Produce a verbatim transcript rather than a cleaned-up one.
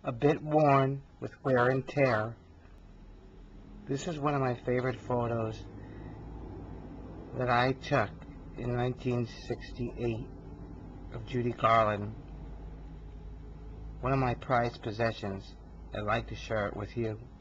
a bit worn with wear and tear. This is one of my favorite photos that I took in nineteen sixty-eight of Judy Garland. One of my prized possessions. I'd like to share it with you.